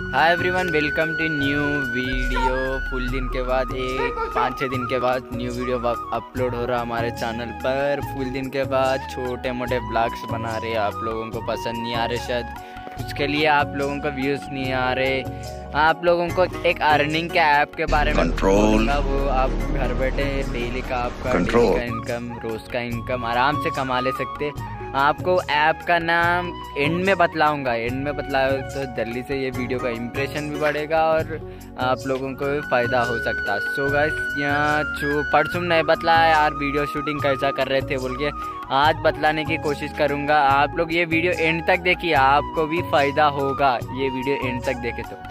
Hi everyone, welcome to new video. Full दिन के बाद 5-6 दिन के बाद न्यू वीडियो अपलोड हो रहा हमारे चैनल पर। फुल दिन के बाद छोटे मोटे ब्लॉग्स बना रहे, आप लोगों को पसंद नहीं आ रहे, शायद उसके लिए आप लोगों को व्यूज़ नहीं आ रहे। आप लोगों को एक अर्निंग के ऐप के बारे में बोलूँगा, वो आप घर बैठे डेली का आपका डेली का इनकम, रोज़ का इनकम आराम से कमा ले सकते। आपको ऐप का नाम एंड में बतलाऊंगा, तो जल्दी से ये वीडियो का इम्प्रेशन भी बढ़ेगा और आप लोगों को भी फ़ायदा हो सकता है। सो गाइस, यहाँ परसों नहीं बतलाया यार वीडियो शूटिंग कैसा कर रहे थे बोल के, आज बतलाने की कोशिश करूँगा। आप लोग ये वीडियो एंड तक देखिए, आपको भी फ़ायदा होगा ये वीडियो एंड तक देखे तो।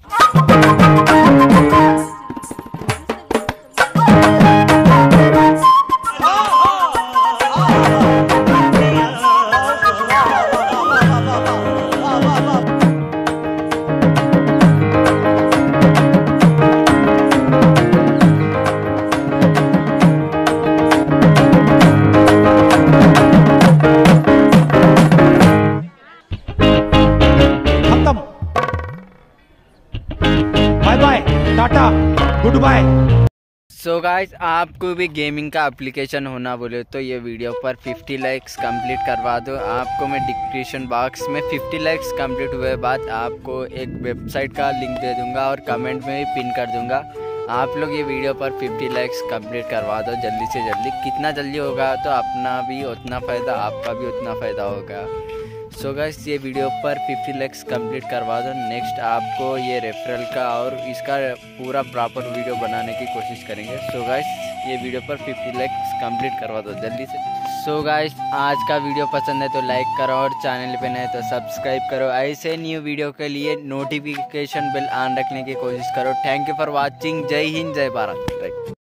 Bye bye, tata, goodbye. So guys, आपको भी गेमिंग का एप्लीकेशन होना बोले तो ये वीडियो पर 50 लाइक्स कंप्लीट करवा दो। आपको मैं डिस्क्रिप्शन बॉक्स में 50 लाइक्स कंप्लीट हुए बाद आपको एक वेबसाइट का लिंक दे दूंगा और कमेंट में भी पिन कर दूंगा। आप लोग ये वीडियो पर 50 लाइक्स कंप्लीट करवा दो जल्दी से जल्दी। कितना जल्दी होगा तो अपना भी उतना फ़ायदा, आपका भी उतना फ़ायदा होगा। सो गाइस, ये वीडियो पर 50 लाइक्स कंप्लीट करवा दो। नेक्स्ट आपको ये रेफरल का और इसका पूरा प्रॉपर वीडियो बनाने की कोशिश करेंगे। सो गाइस, ये वीडियो पर 50 लाइक्स कंप्लीट करवा दो जल्दी से। सो गाइस, आज का वीडियो पसंद है तो लाइक करो और चैनल पे नए तो सब्सक्राइब करो। ऐसे न्यू वीडियो के लिए नोटिफिकेशन बेल ऑन रखने की कोशिश करो। Thank you for watching. Jai Hind, जय भारत।